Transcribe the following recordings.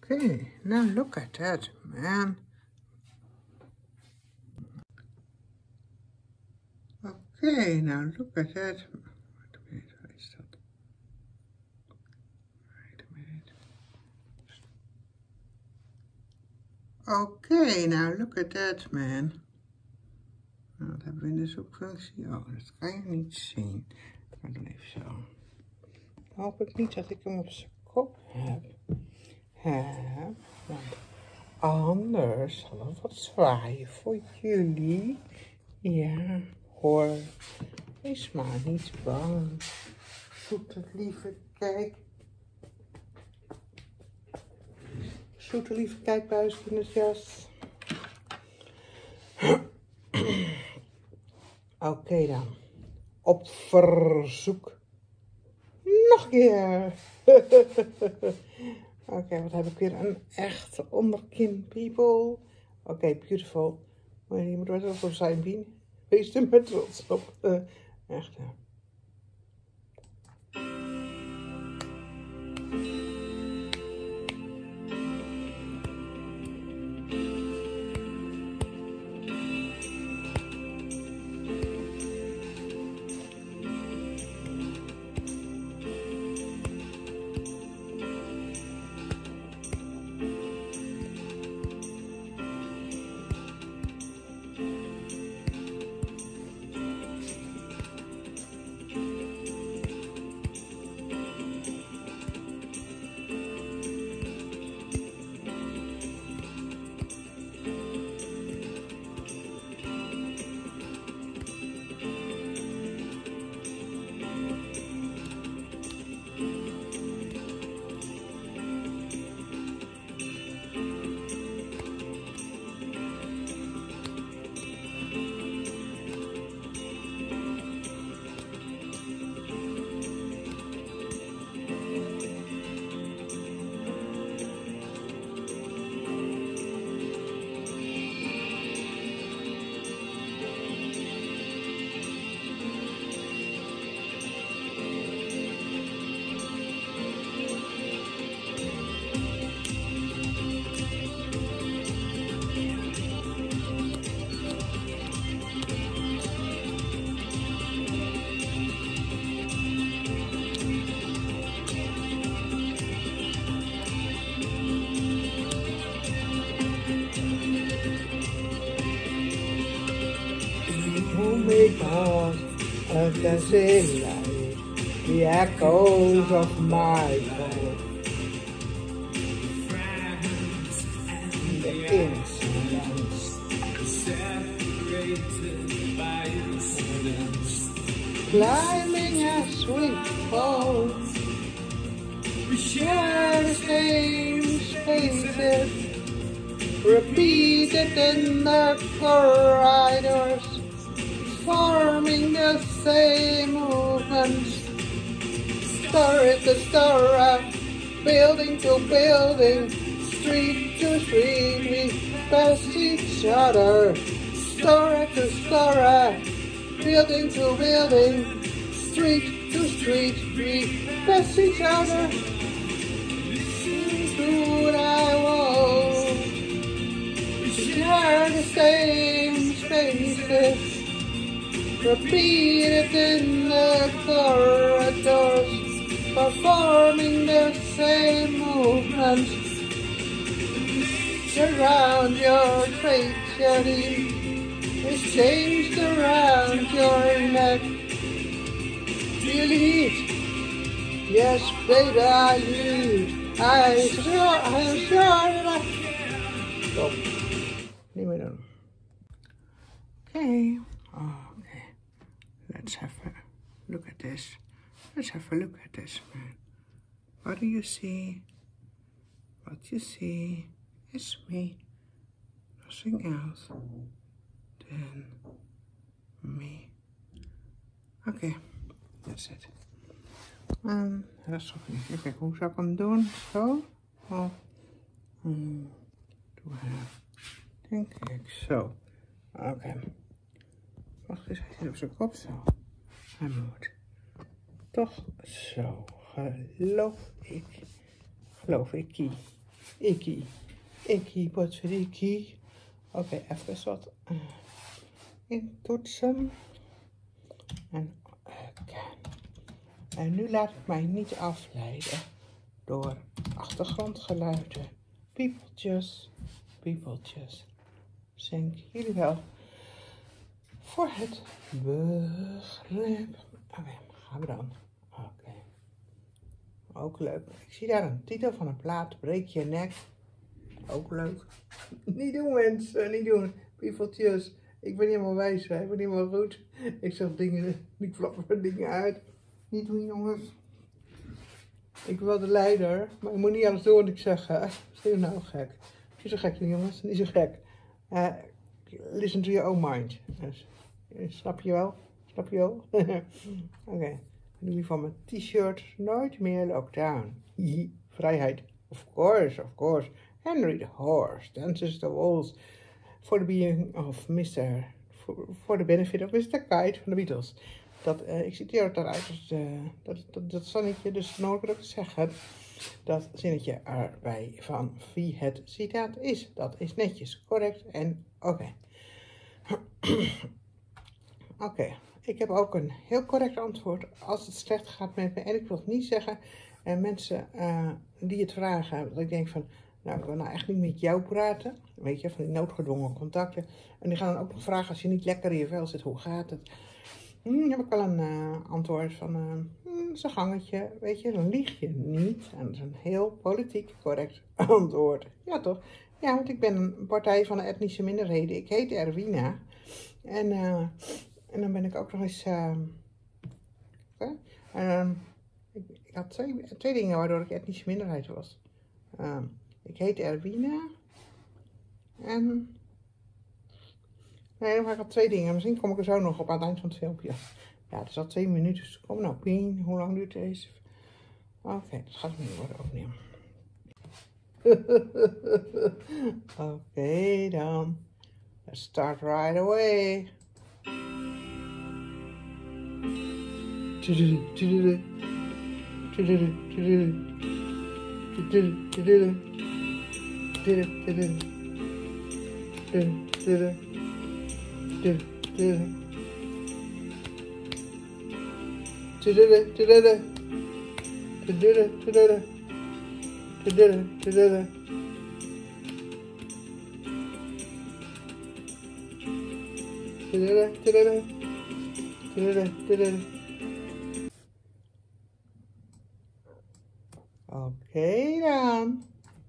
Okay, now look at that, man. Okay, now look at that. Wait a minute, where is that? Wait a minute. Okay, nou look at that, man. Nou, dat hebben we in de zoekfunctie. Oh, dat kan je niet zien. Maar dan even zo. Dan hoop ik niet dat ik hem op zijn kop heb. Want anders zal het wat zwaaien voor jullie. Ja, hoor. Wees maar niet bang. Zoek het lieve kijk. Zoek de lieve kijkbuis in het jas. Oké dan. Op verzoek. Nog een keer. Oké, wat heb ik weer? Een echte onderkin, people. Oké, beautiful. Maar je moet er wel op zijn, Bien. Wees er met trots op. Echt, ja. Because of the city light, the echoes of my soul, the incidents, climbing as we fall, we share the same spaces, repeated in the corridors, forming the same movements, story to story, building to building, street to street, we pass each other, story to story, building to building, street to street, we pass each other. Through the walls, we share the same spaces, repeated in the corridors, performing the same movements. Around your tragedy is changed around your neck. Do you lead? Yes, baby, I lead. I'm sure that I... Stop. Niet meer doen. Okay. Okay. Let's have a look at this. Let's have a look at this, man. What do you see? What you see is me. Nothing else than me. Okay, that's it. Dat is toch niet. Even kijken, hoe zou ik hem doen? Zo? Of denk ik zo. Oké. Wacht eens, hij zit op zijn kop zo. Hij moet toch zo. Geloof ik. Ikkie, potverdikkie. Oké, even wat intoetsen. En nu laat ik mij niet afleiden door achtergrondgeluiden. Piepeltjes. Dank jullie wel voor het begrip. Oké, gaan we dan. Oké. Ook leuk. Ik zie daar een titel van een plaat. Breek je nek. Ook leuk. Niet doen mensen, niet doen. Piepeltjes. Ik ben niet helemaal wijs, hè? Ik ben niet helemaal goed. Ik zeg dingen, ik flapper dingen uit. Niet doen, jongens. Ik ben wel de leider, maar je moet niet alles doen wat ik zeg. Stel je nou gek. Niet zo gek, jongens. Niet zo gek. Listen to your own mind. Dus, snap je wel? Oké. Nu weer van mijn t-shirt. Nooit meer lockdown. Vrijheid. Of course. Henry the Horse dances the waltz for the being of Mr. For the benefit of Mr. Kite van de Beatles. Ik citeer het daaruit, dus, dat zinnetje, dus dan hoor ik het ook zeggen. Dat zinnetje erbij van wie het citaat is. Dat is netjes, correct en oké. Oké, ik heb ook een heel correct antwoord als het slecht gaat met me. En ik wil het niet zeggen, mensen die het vragen, dat ik denk van, nou, ik wil nou echt niet met jou praten. Weet je, van die noodgedwongen contacten. En die gaan dan ook nog vragen als je niet lekker in je vel zit, hoe gaat het? Dan heb ik wel een antwoord van, zo'n gangetje, weet je, dan lieg je niet. En dat is een heel politiek correct antwoord. Ja, toch? Ja, want ik ben een partij van de etnische minderheden. Ik heet Erwina. En dan ben ik ook nog eens... ik had twee dingen waardoor ik etnische minderheid was. Ik heet Erwina. En... Nee, maar ik had twee dingen. Misschien kom ik er zo nog op aan het eind van het filmpje. Ja, het is al 2 minuten. Dus kom nou, ping. Hoe lang duurt deze? Oké, dat gaat niet worden opnemen. Oké dan. Let's start right away. Oké dan.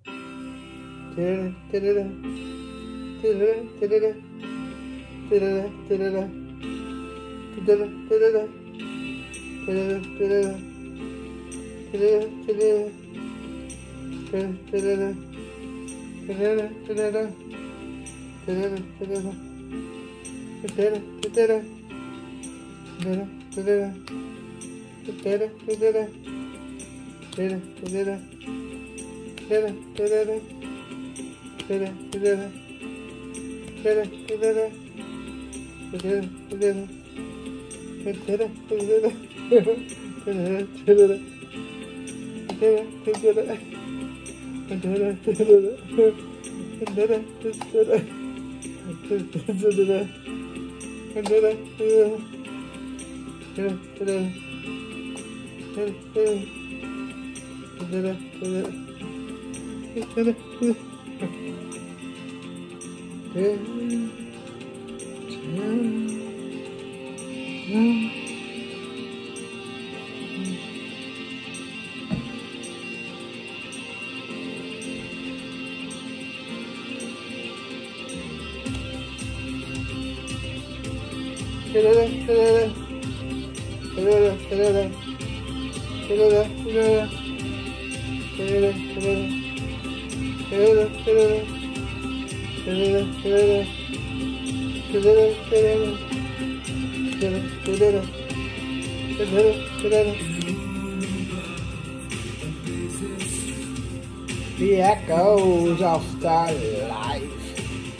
The echoes of the life,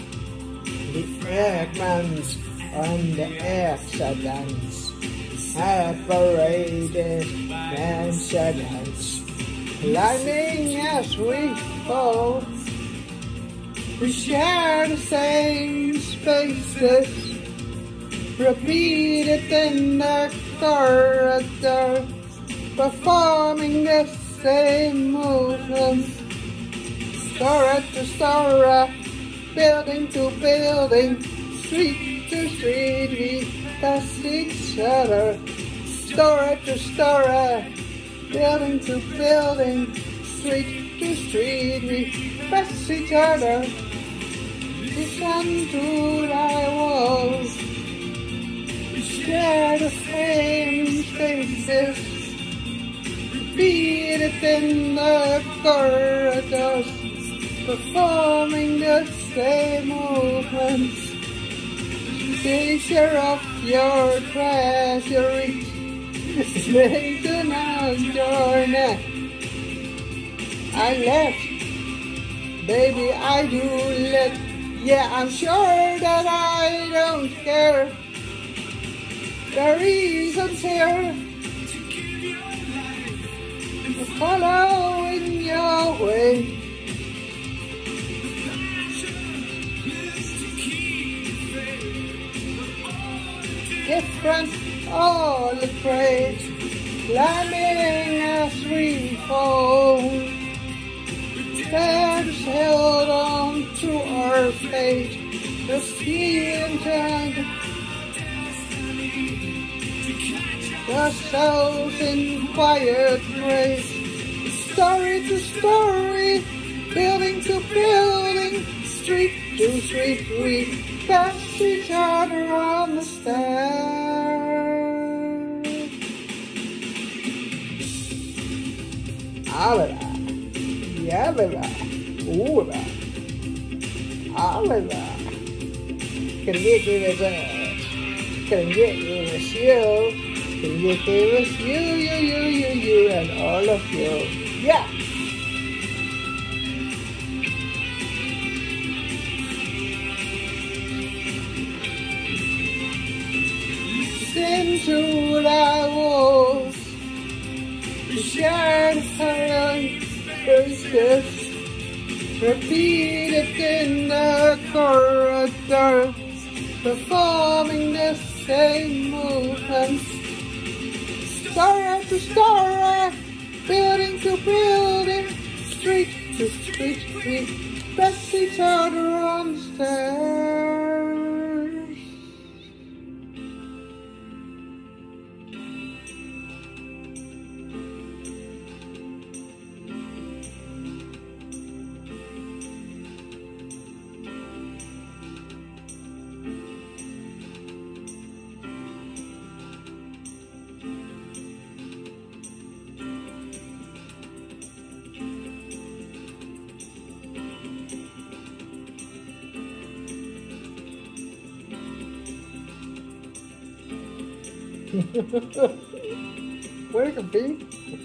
the Eggmans and the accidents, separated incidents, lightning as we fall. We share the same spaces, repeated in the corridor, performing the same movements, story to story, building to building, street to street, we pass each other, story to story, building to building, street to street, we pass each other. Listen to thy walls, we share the same spaces, repeated in the corridors, performing the same movements. Picture of your treasury, straighten out your neck. I left, baby, I do let. Yeah, I'm sure that I don't care. The reasons here to follow in your way. Different, all afraid, climbing as we fall. There's held on to our fate, the feeling turned, the souls in quiet grace, story to story, building to building, street to street, we pass each other on the stairs. Alright. Yabba, ooh, alaba. Can get give us can get give us you, can get give us you, and all of you. Yeah. Listen to the walls, we share the silence. Repeated in the corridor, performing the same movements, story to story, building to building, street to street, we pass each other on the stairs. Where can be?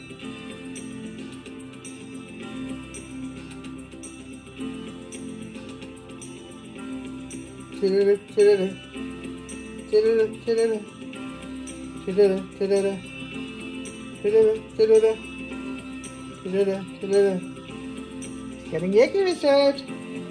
Getting yucky research.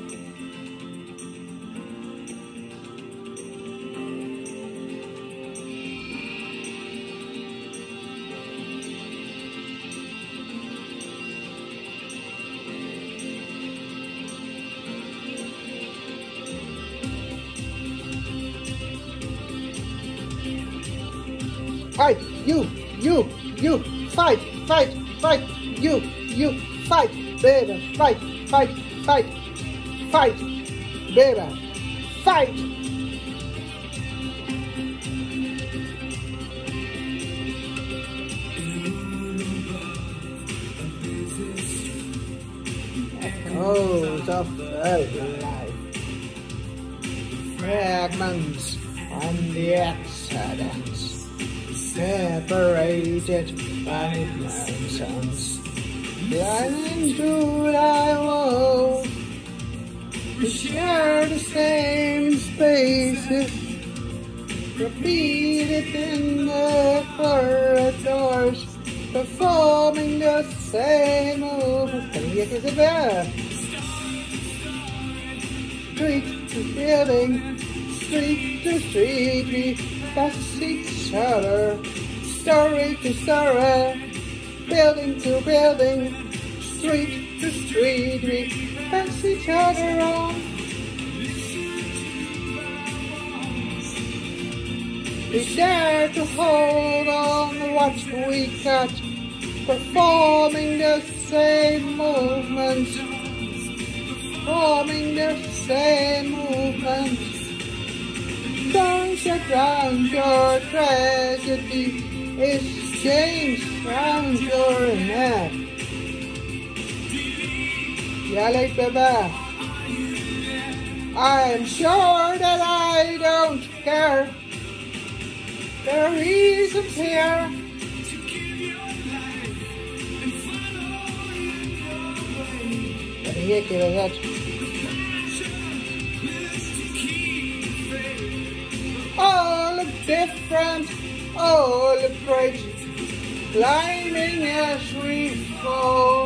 Fight, you, fight, you, fight, baby, fight, baby, fight. Echoes of early life, fragments on the accidents. Separated by nonsense, blind to thy woe, we share the same spaces, repeated in the corridors, performing the same movements. Can you get it there? street to building, street to street, we pass each other, story to story, building to building, street to street, we pass each other on. We dare to hold on, watch we got, performing the same movements, performing the same movements. Don't shut down, your tragedy is changed round your neck. Yale Baba, I'm sure that I don't care. There are reasons here. Wat een hekje was dat. All look different, all look great, climbing as we fall.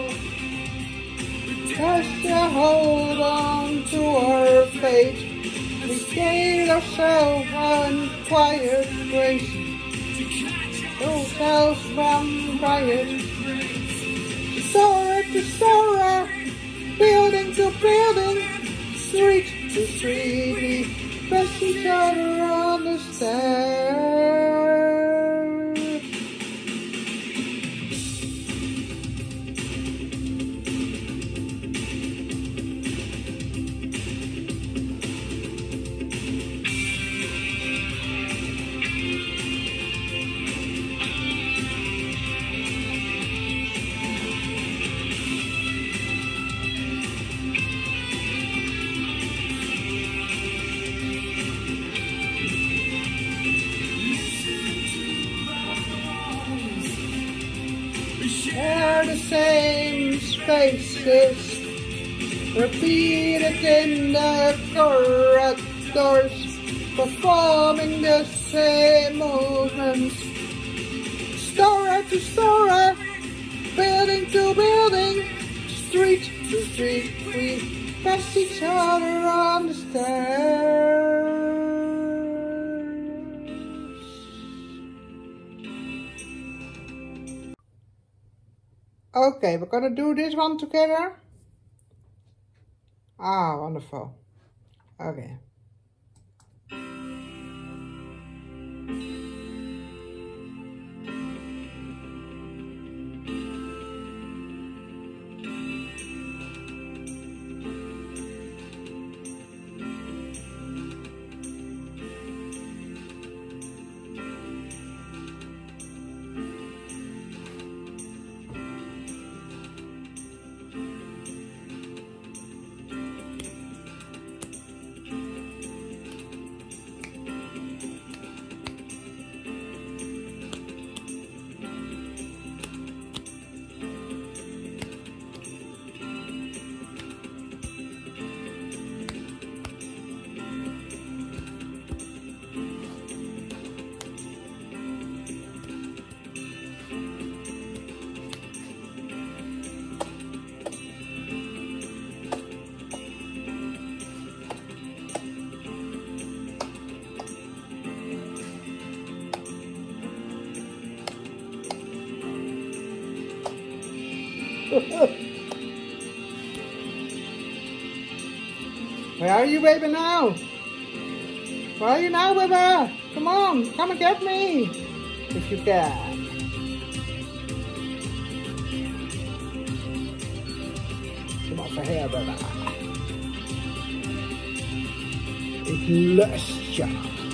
As we hold on to our fate, we gave ourselves unquiet grace, ourselves from quiet. Story to story, building to building, street to street, we press each other on the stairs. Share the same spaces, repeated in the corridors, performing the same movements. Story to story, building to building, street to street, we pass each other on the stairs. Okay, we're gonna do this one together. Ah, wonderful. Okay. Where are you, baby, now? Where are you now, baby? Come on, come and get me, if you can. Kom over her, baby. Ik lust je.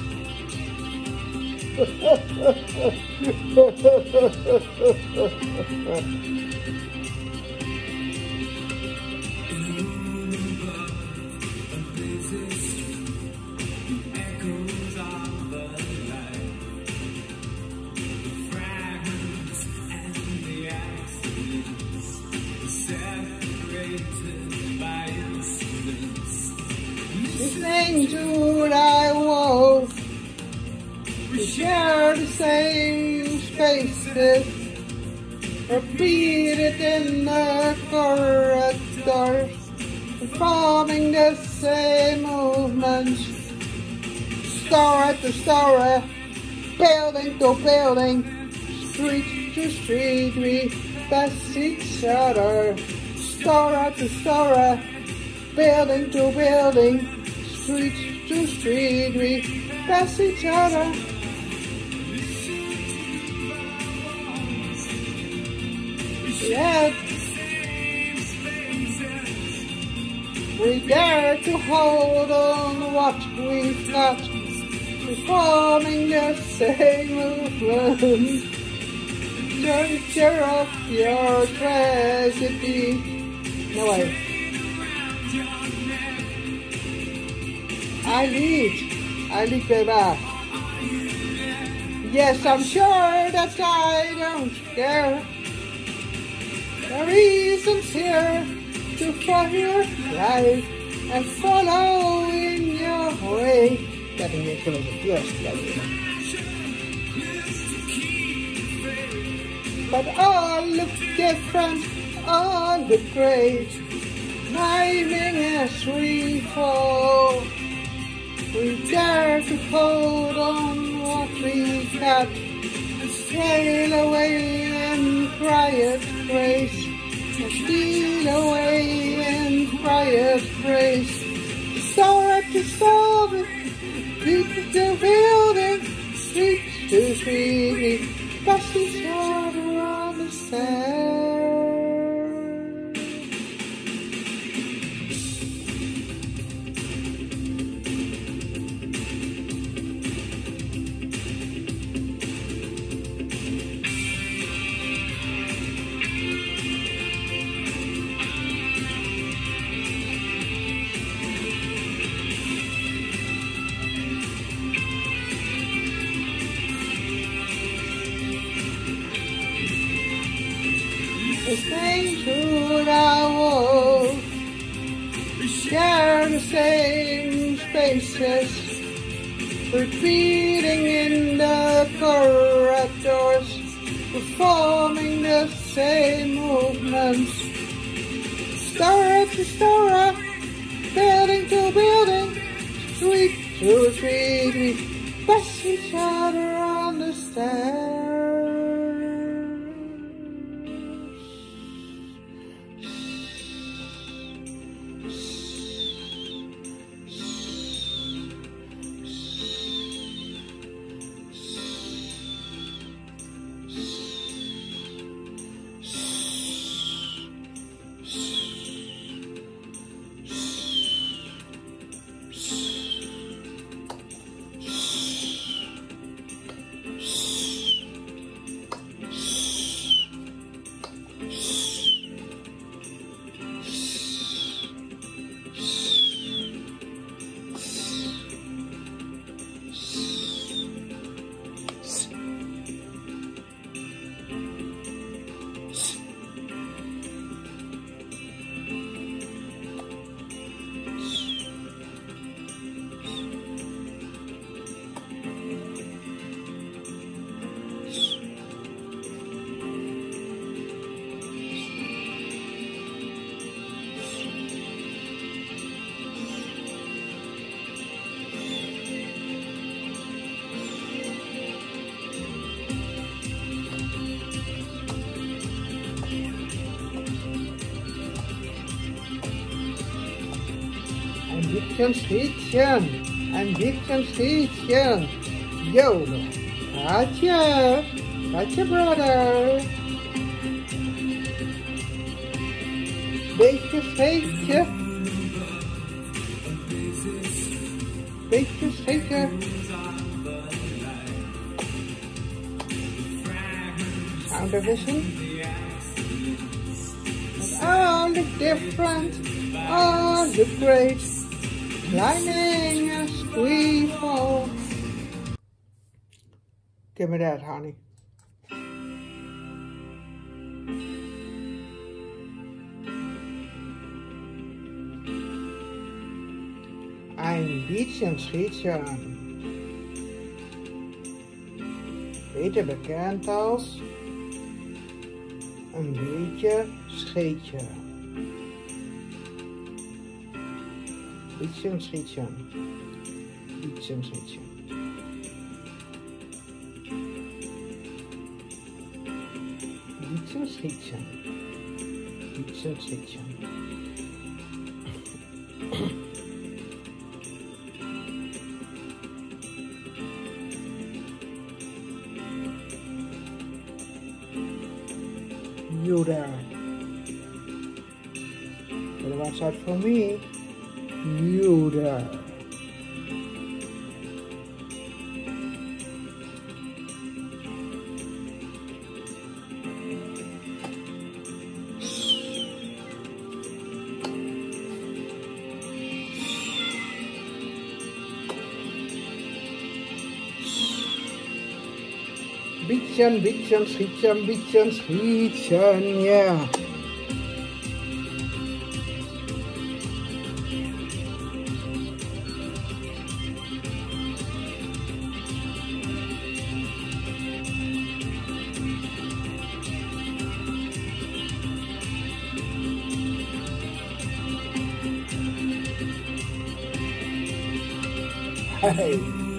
Listening to thy walls, we share the same spaces, repeated in the corridors, performing the same movements. Story to story, building to building, street to street, we pass each other. Story to story, building to building, street to street, we pass each other. Yet we dare to hold on what we've got, performing the same movement. Picture of your tragedy. No way. I lead baby. Yes, I'm sure that I don't care. The reasons here to find your life and follow in your way. Getting it closer, yes, but all look different, all look great. Timing as we fall, we dare to hold on what we got, sail away and cry at grace, steal away and cry at grace. Story to story, beat to building, street to street, pass each other on the sand. Listening to the wolf, share the same spaces, repeating in the corridors, performing the same movements. Story to story, building to building, street to street, we pass each other on the stairs. Ein bisschen Städtchen. Yo, Katja, brother. Beetje scheetje. Sound of vision. But all look different, all look great. Climbing as we fall. Give me that, honey. Ein bisschen Schiedchen. Beter bekend als een beetje scheetje. Schietje, schietje. Schietje, schietje. Schietje, schietje. Schietje, schietje. You there. Better watch out for me. You there. Bietjen, bietjen, schietjen, bietjen, schietjen, ja. Hey.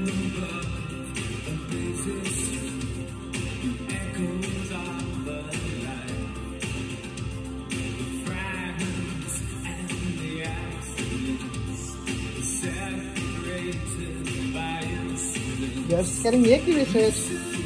Just getting yucky with it.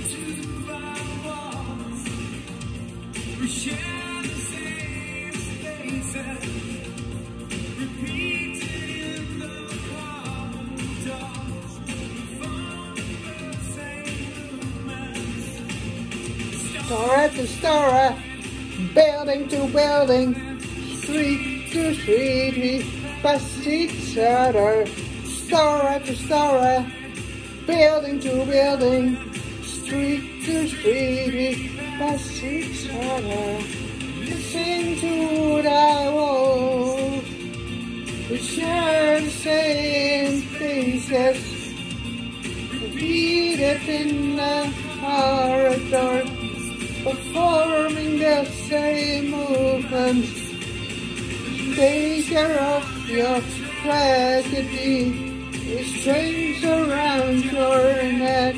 Store to store, building to building, street to street, we pass each other. Store to store, building to building, street to street, we pass each other. Listen to the walls, we share the same faces, repeated in the corridor, performing the same movements. Take care of your tragedy. Strings around your neck.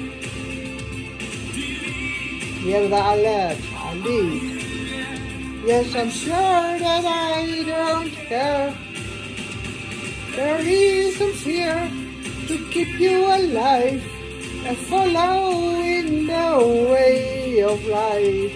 Yeah, I lead. Yes, I'm sure that I don't care. There isn't here to keep you alive and follow in the way of life.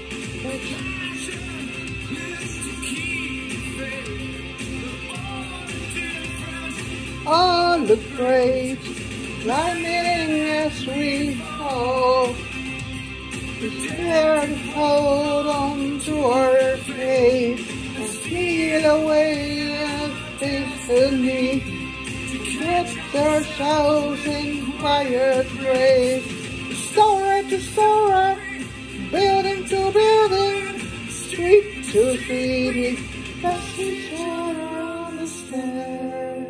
All look great, climbing as we fall. We dare to hold on to our faith and steal away at destiny. Get ourselves in quiet ways. Story to story, building to building, street to street, pass each other on the stairs.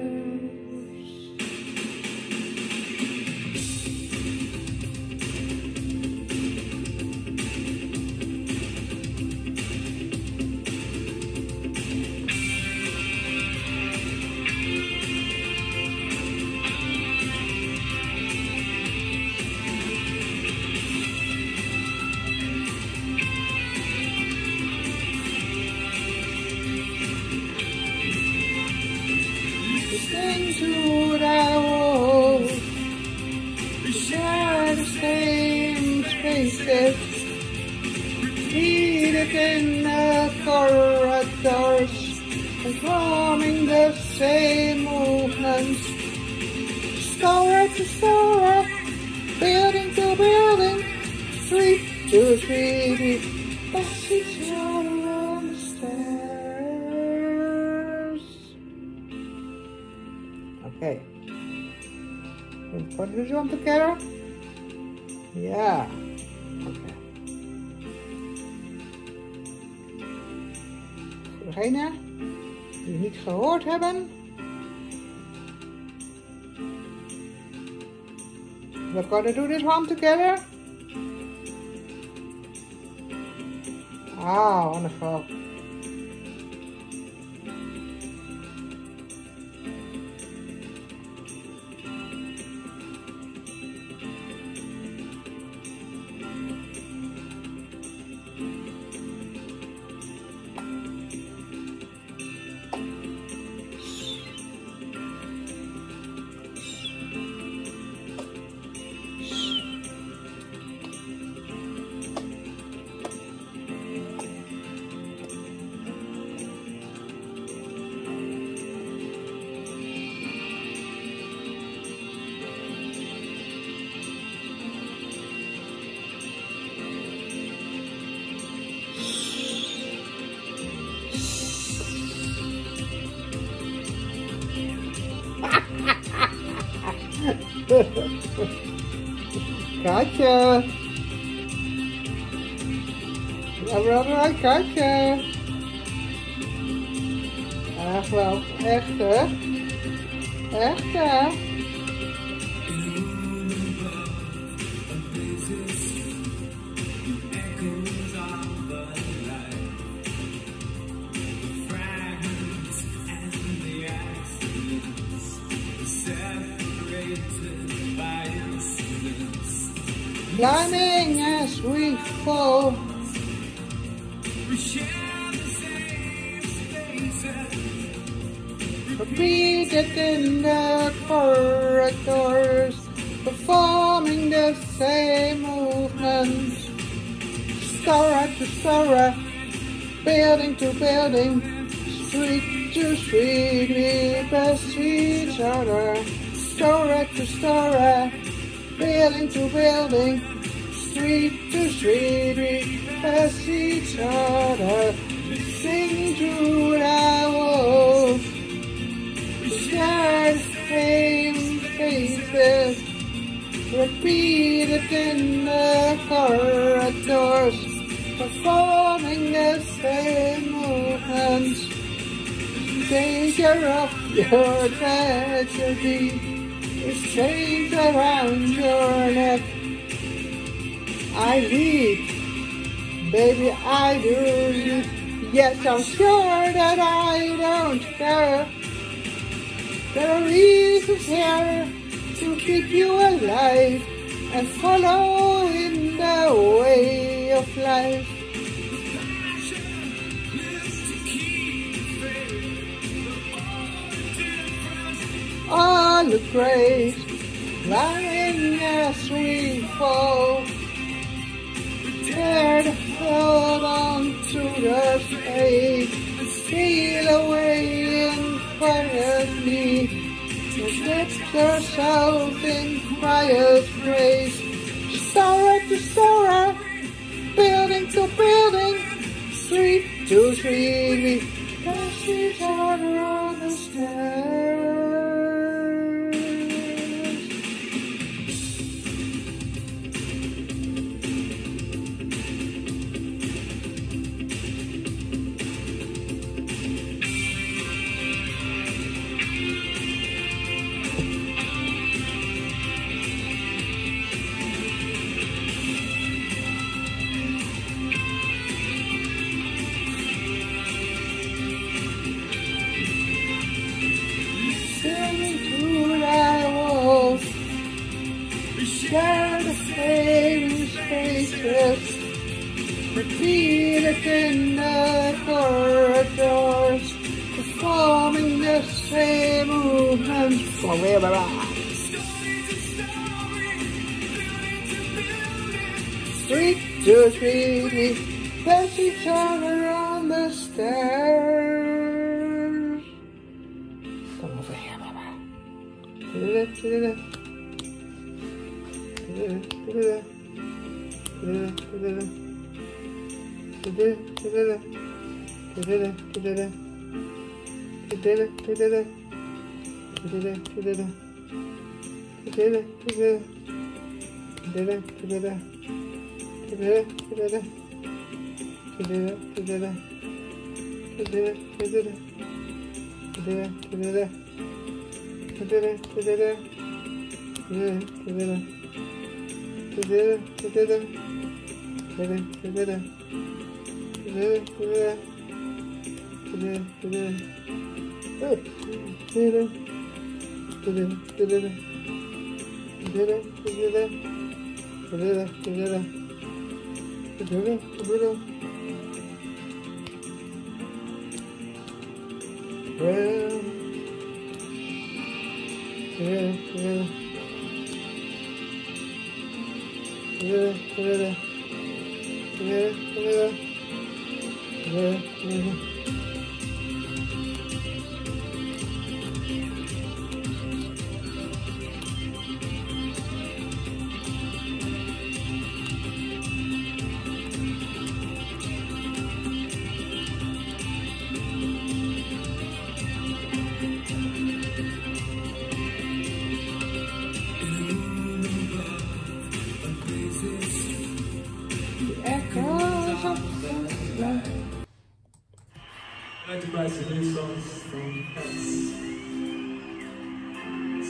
Into the walls, we share the same spaces, repeated in the corridors, performing the same movements. Story to story, building to building, street to street, we pass each other on the stairs. Okay. What did you want together? Yeah. Okay. Voor degenen die het niet gehoord hebben. We're gonna do this one together. Ah, wonderful. Katje. Ja, Katje. Echt wel, echt hè? Echt hè? Climbing as we fall. Repeated in the corridors, performing the same movements. Stora to stora, building to building, street to street, we pass each other. Stora to stora, building to building, street to street, we pass each other. Sing through the walls, share the same faces, repeated in the corridors, performing the same movements. Danger of your tragedy is chains around your neck. I lead, baby, I do lead. Yes, I'm sure that I don't care. There are reasons here to keep you alive and follow in the way of life. All the praise, lying as we fall. Tear the hold on to the stage, steal away in quietly. Lift yourself in quiet grace. Stora to stora, building to building, street to street, we pass each other on the stairs. Share the same spaces, repeated in the corridors, performing the same movements. Street to street, we pass each other on the stairs. Come over here, Mama.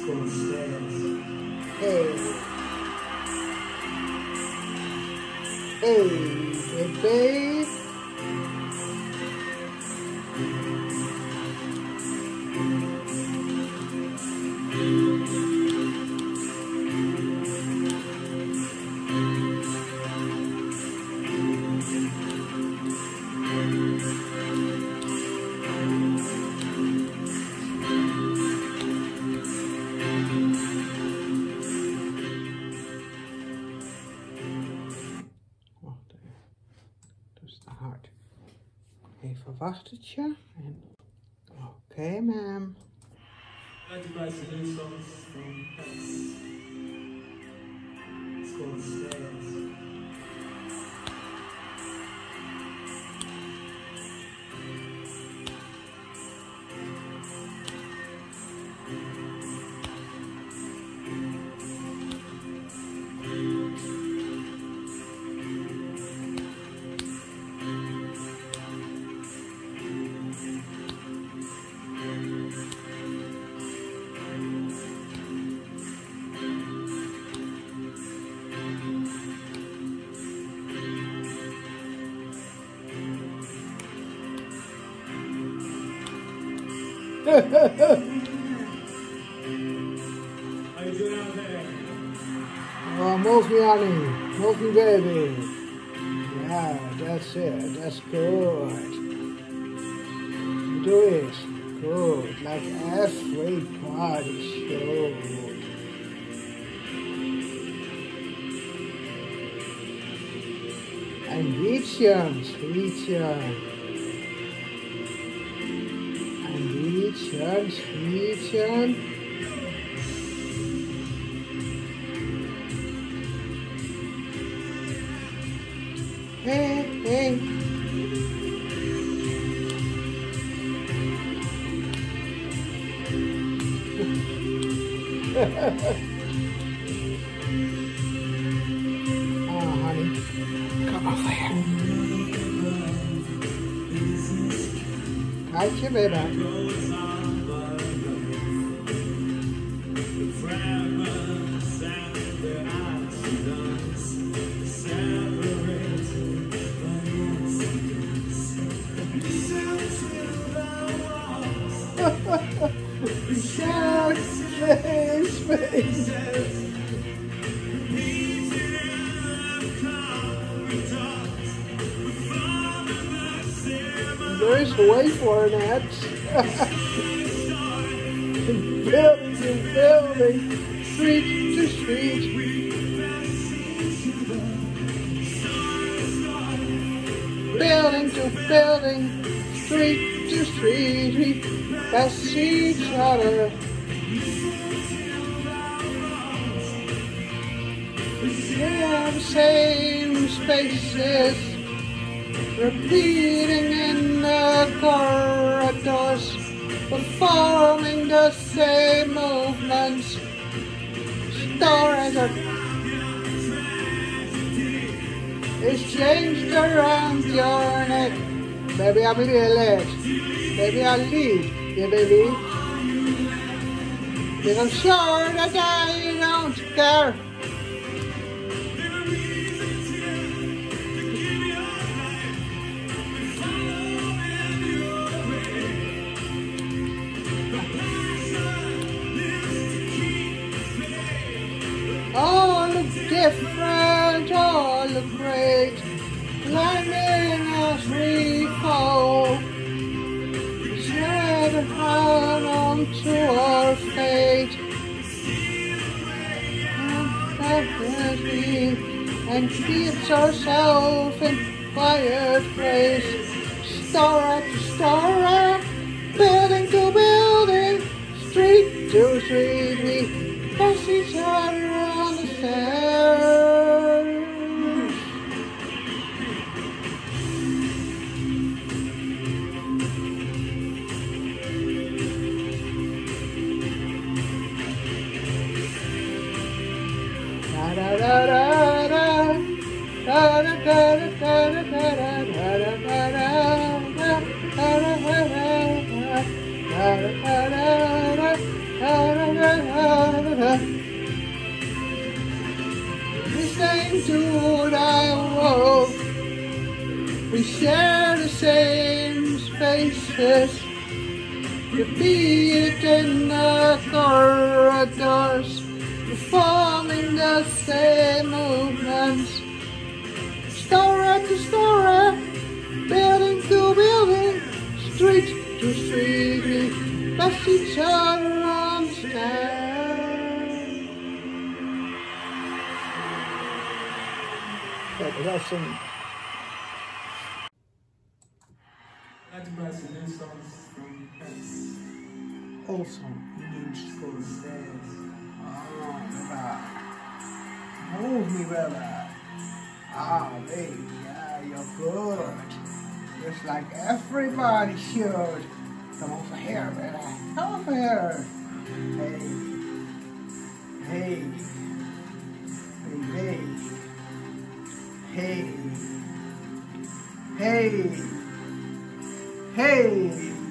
Hey. Hey, baby. Dus de hart. Even wachtertje. Oké, ma'am. How you doing out there? Oh, move me, honey. Move me, baby. Yeah, that's it. That's good. Do it. Good. Like everybody should. And Rietjen. Hey. Oh, honey. Come over here. Kijk je weer aan. Space. There's a way for an ad. Building to building, street to street. Building to building, street to street. We pass each other. Yeah, the same spaces, repeating in the corridors, performing the same movements. Stories is changed around your neck. Baby, I'm late. Baby, I'll leave. Yeah, baby. Because I'm sure that I don't care. All look different, all look great, climbing as we fall, set hand onto our fate, and keeps ourselves in quiet place, star to star, building to building, street to street, we pass each other on the stairs. Da da da da da da da da da da da da da da. together. The same food I walk. We share the same spaces. Repeat in the corridors. Performing the same movements. Store to store, building to building, street to street, we pass each other on the stand. Kijk, dat is een... I'd like to buy some new songs from Prince. Old song, means for stairs. Oh, brother. Move me, brother. Ah, baby, yeah, you're good. Just like everybody should. Come over here, brother. Come over here. Hey. Hey. Hey, hey. Hey. Hey.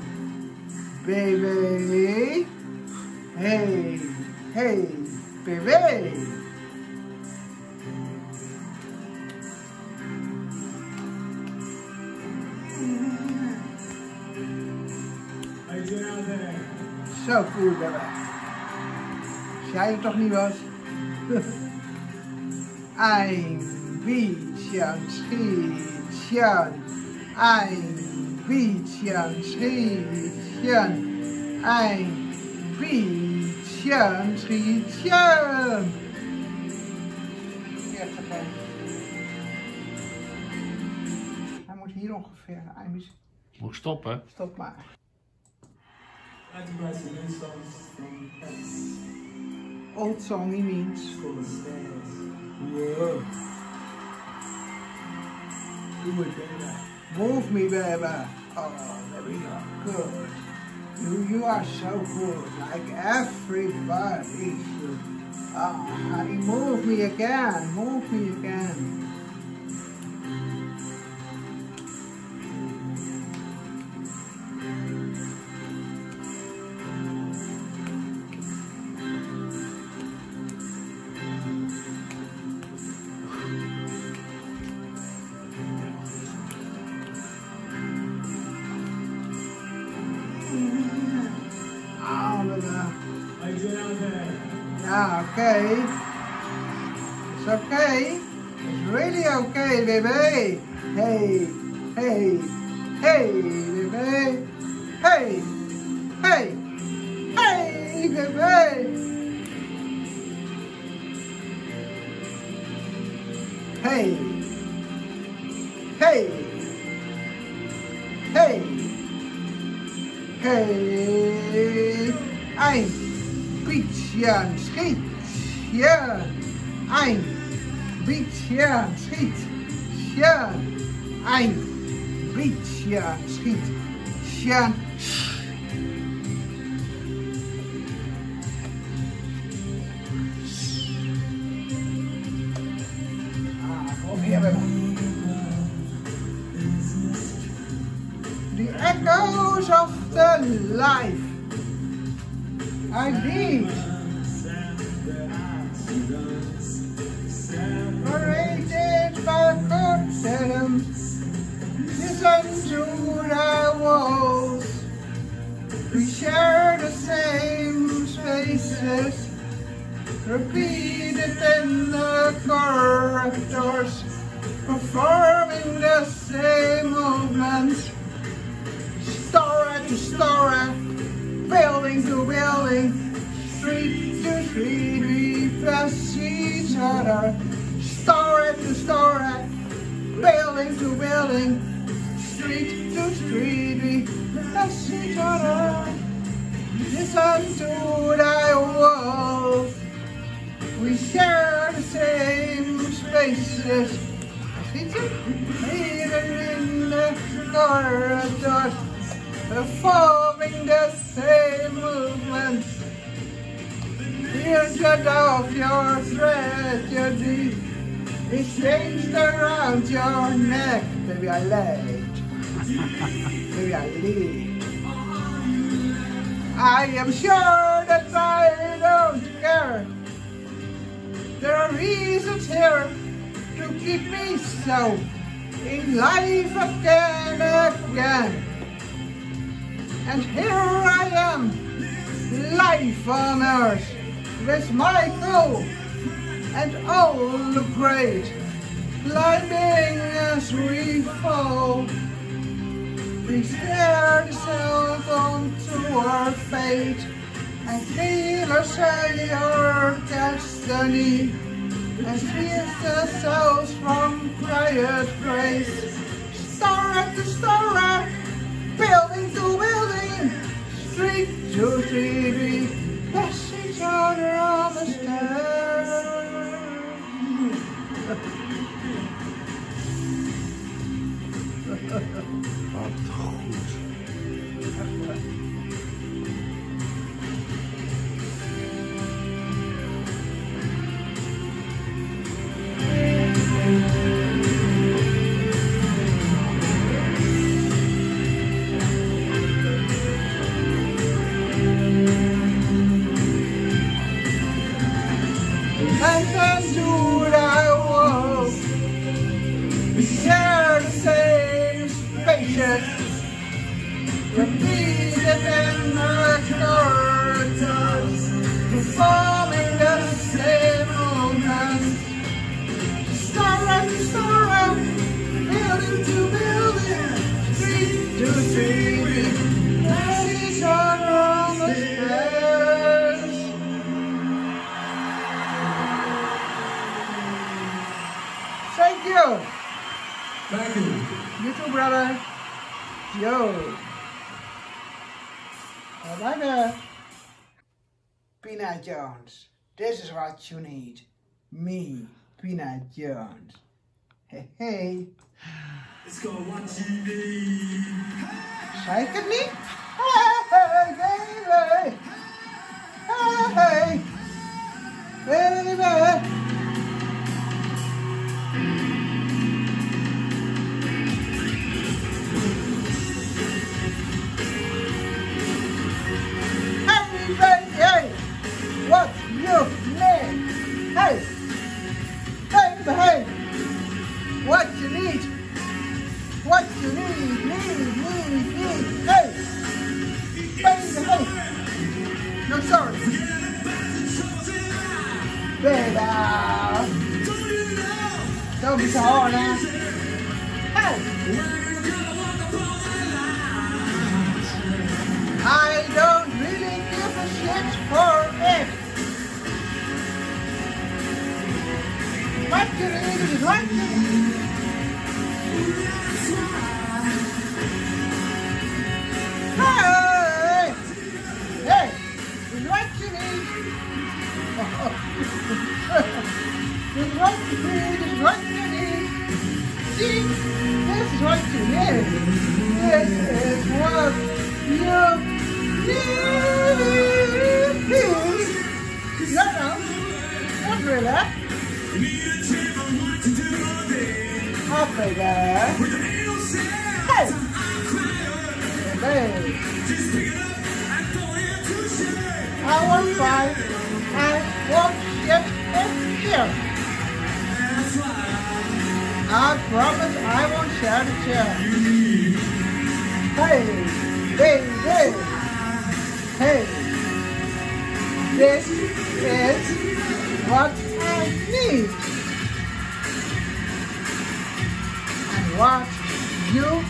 Baby. Hey. Hey, baby. How you doing out there? Zo cool, baby. Als jij het toch niet was? Ein bisschen Schrittchen. Ein bisschen Schrittchen. Ein bisschen Schrittchen. Hij moet hier ongeveer. Moet stoppen. Stop maar. I'd like to buy some new songs from Prince. Old song, he means. Full of stairs. Whoa. Do it, baby. Move me, baby. Oh, baby, you're good. You are so good, like everybody should. Oh, honey, move me again. Move me again. How you doing out there? Yeah, okay. It's okay. It's really okay, baby. Hey, hey, hey, baby. Hey, hey, hey, baby. Hey, hey, hey, hey. Ein bisschen Schrittchen. Ein bisschen Schrittchen. Ein bisschen Schrittchen. Kom hier, baby. The echoes of the life I need. Paraded by curtains, listen to the walls. We share the same spaces, repeated in the corridors, performing the same movements, story to story, building to building, street to street, we pass each other. Story to story, building to building, street to street, we pass each other. Listen to the walls, we share the same spaces. Even in the corridors, performing the same movements. The edge of your tragedy is changed around your neck. Maybe I lied. Maybe I lied. I am sure that I don't care. There are reasons here to keep me so in life again. And here I am, life on earth, with my crew and all the great, climbing as we fall. We stare ourselves onto our fate and feel our destiny, and shift ourselves from quiet grace. Star after star, building to building, street to street, we pass each other on the stairs. Wat goed. And then do I walk, we share the same spaces, repeated and ignored, performing the same movement. Star after star, building to building, street to street, we pass each other on the stairs. Thank you. Thank you. You too, brother. Yo. I like that. Peanut Jones. This is what you need. Me, Peanut Jones. Hey, hey. It's called What You Need. Zei ik het niet? Hey, hey, hey, hey. Hey, hey. Hey, what you need? Hey, hey, hey, what you need? What you need? Hey, baby, hey. No, sorry. Baby, don't be so hard now. Hey. I don't really give a shit for it. What you need is what you need. Hey, hey, is what you need. Is what you need, is what you need. See, this is what you need. This is what you need. No, not really. I'll play that. Hey! Hey! I won't fight. I won't get it here. I promise I won't share the chair. Hey! Hey! Hey! This is what I need. And what you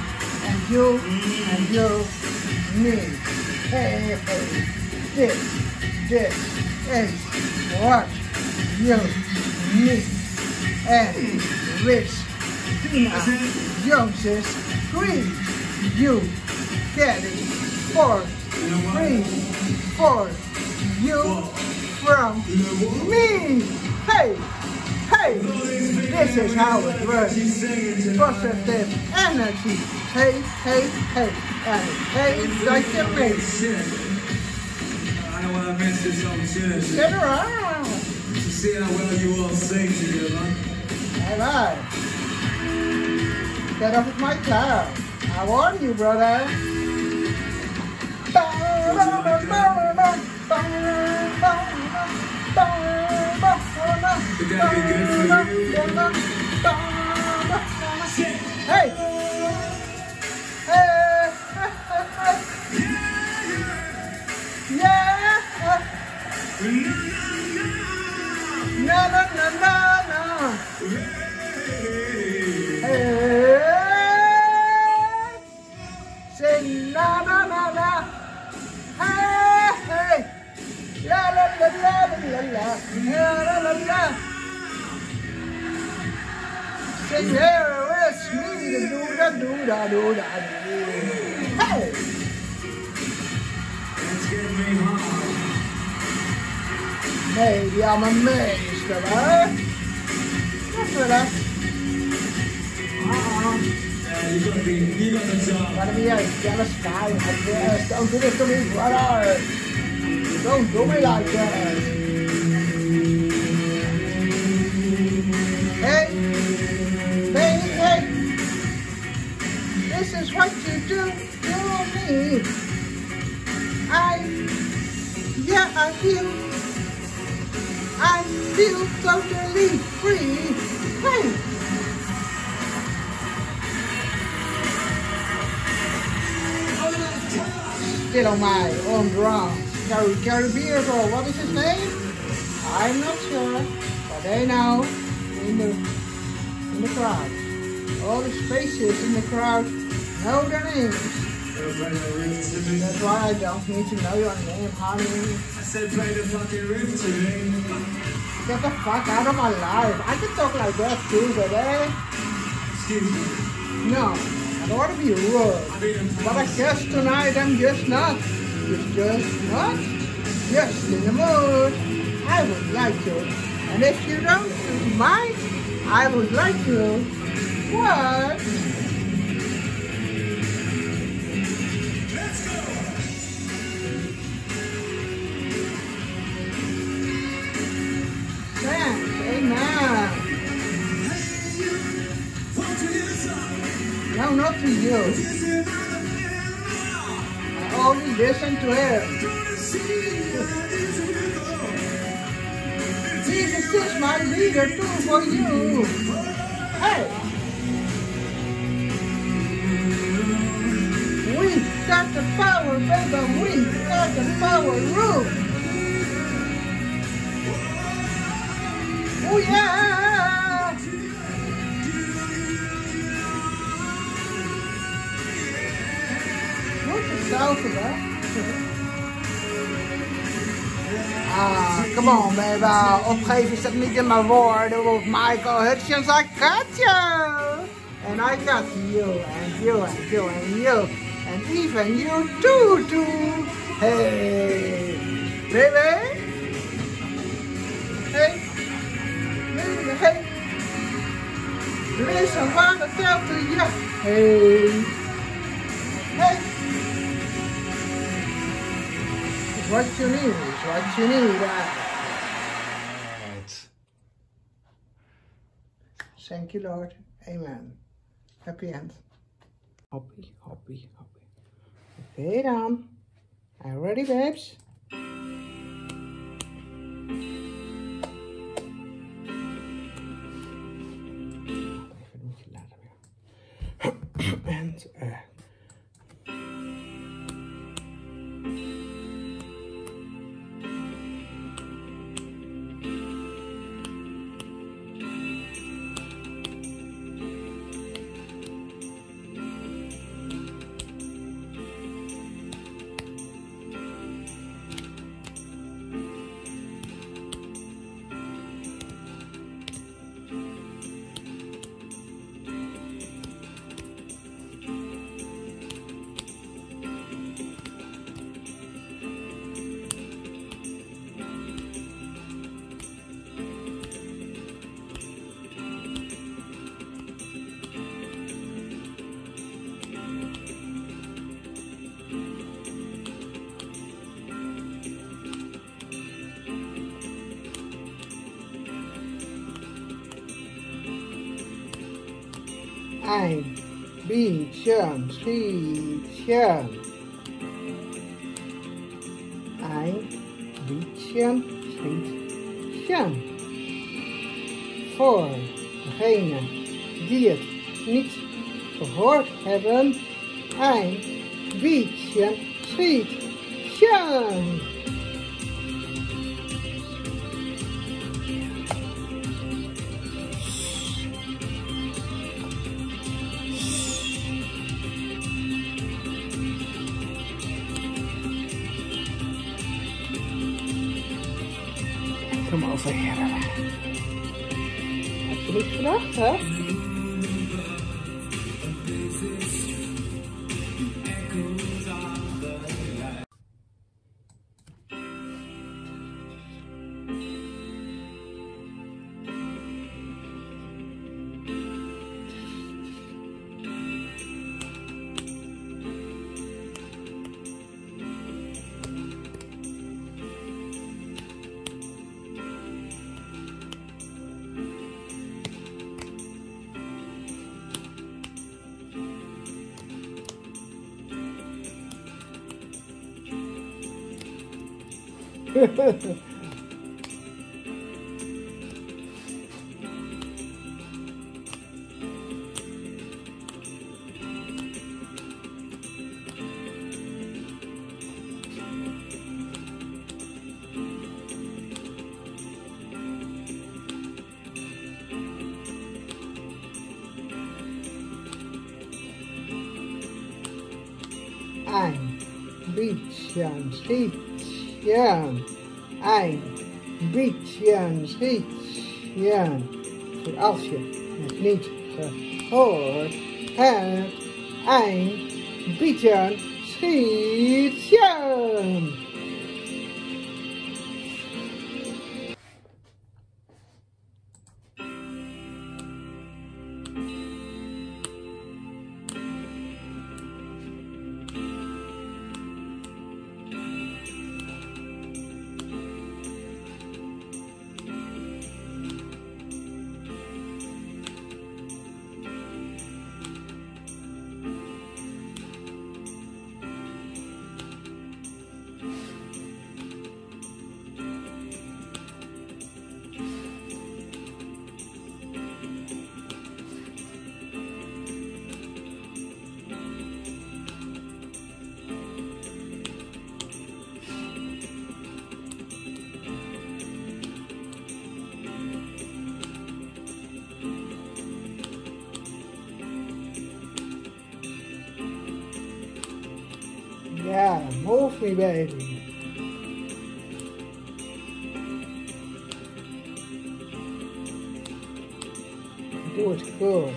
need. Hey, this is what you need. And with Peanut Jones's green, you get it for free for you from me. Hey, hey, this is how it works. Positive energy. Hey, hey, hey, and hey, like you make. I don't want to miss this opportunity. Sit around. To see how well you all sing together. Bye bye. Get off of my car. I warn you, brother. Would that be good for you? Hey! Hey! Yeah! No, no, no, no, no! Hey! Say na na na na! Hey! Hey! La la la la la la la la la la! Sing here with me, do da do da do da do. Hey! Let's get me home. Maybe I'm amazed of her. That's what I. Yeah, you gotta talk. Gotta be a jealous guy, I guess. Don't do this to me, brother. Don't do me like that. Hey, hey, hey. This is what you do to me. I feel totally free. Hey. Still on my own drums. Gary Beers, or what is his name? I'm not sure, but they know in the crowd. All the spaces in the crowd know their names. That's why I don't need to know your name, honey. I said play the fucking riff to me. Get the fuck out of my life. I can talk like that too, but Excuse me. no. I don't want to be rude, but I guess tonight I'm just not. Just in the mood. I would like to. And if you don't mind, I would like to. What? Let's go. Thanks, amen. No, not to you. I only listen to him. Jesus is my leader too for you. Hey! We got the power, baby. We got the power room. Oh yeah! What the south of that? Come on, baby. Opgeven is dat niet in mijn woorden. With Michael Hutchins, I got you. And I got you, and you, and you, and you. And even you too, too. Hey, baby. Hey. Baby, hey. Listen what I tell to you. Hey. Hey. It's what you need, it's what you need. Thank you, Lord. Amen. Happy end. Hoppy, hoppy, hoppy. Okay dan. Are you ready, babes? Even een beetje later weer. En Ein bisschen Friedchen. Ein bisschen Friedchen. voor degenen die het niet gehoord hebben, een beetje schietje. Kom over hier. Heb je niet gedacht, hè? Ein bisschen schietchen, ein bisschen schietchen. Voor als je het niet gehoord hebt, een beetje schietchen. Yeah, move me, baby. Do it good.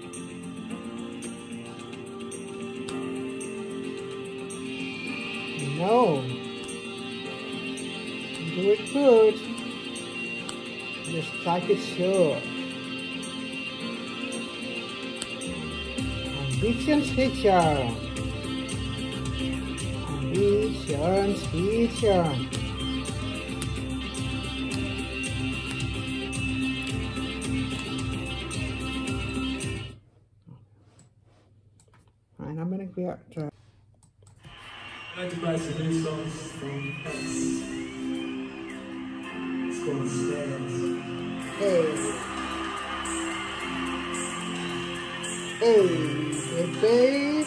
No. Do it good. Just like it should. Een beetje schietje. Schietchen, schietchen. En dan ben ik weer terug. I'd like to play some new songs from Prince. It's called Stairs. Hey. Hey, baby.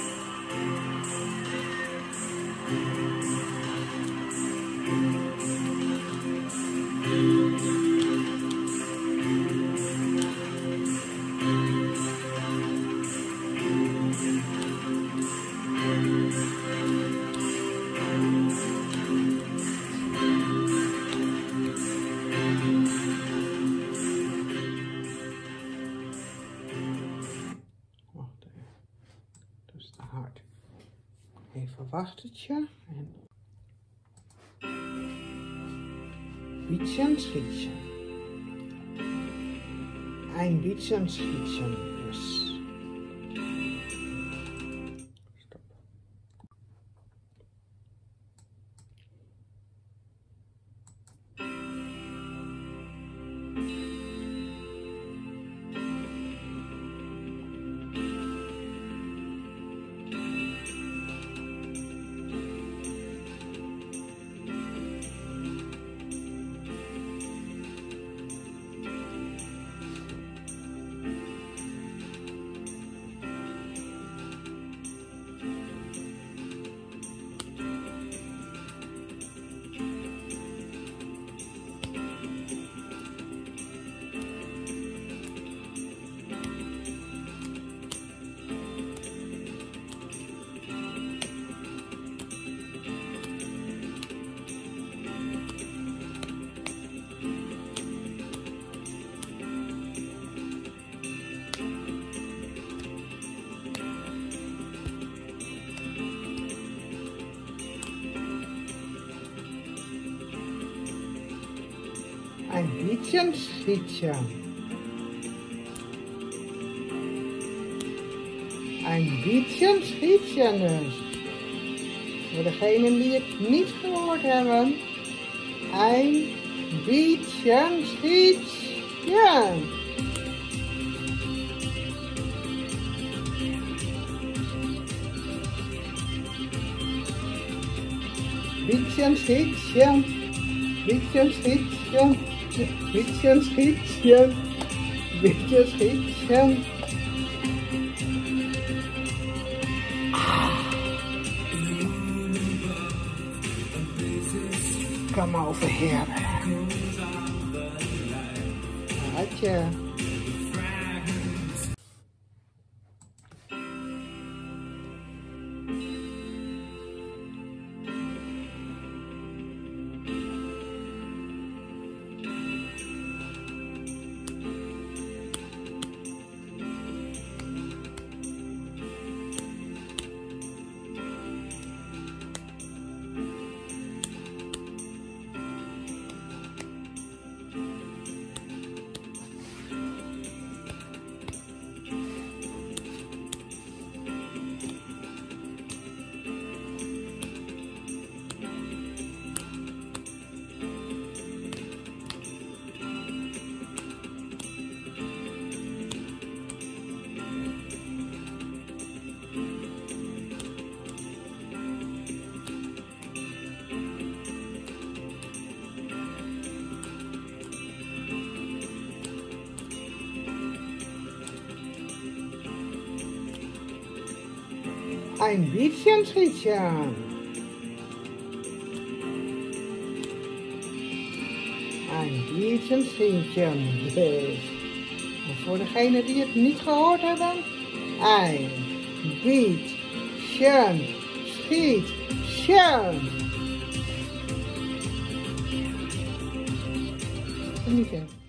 Hard. Even wachtertje en bisschen schietchen. Ein bisschen schietchen dus. Stop. Ein bisschen schietchen. Een beetje schietchen dus. Voor degenen die het niet gehoord hebben. Een beetje schietchen. Beetje schietchen. Beetje schietchen. Beetje schietchen. Beetje schietchen. Come over here. Hartje. Ein bisschen schietchen. Een beetje schietchen. Dus. En voor degenen die het niet gehoord hebben. Een beetje schietchen. Genieten.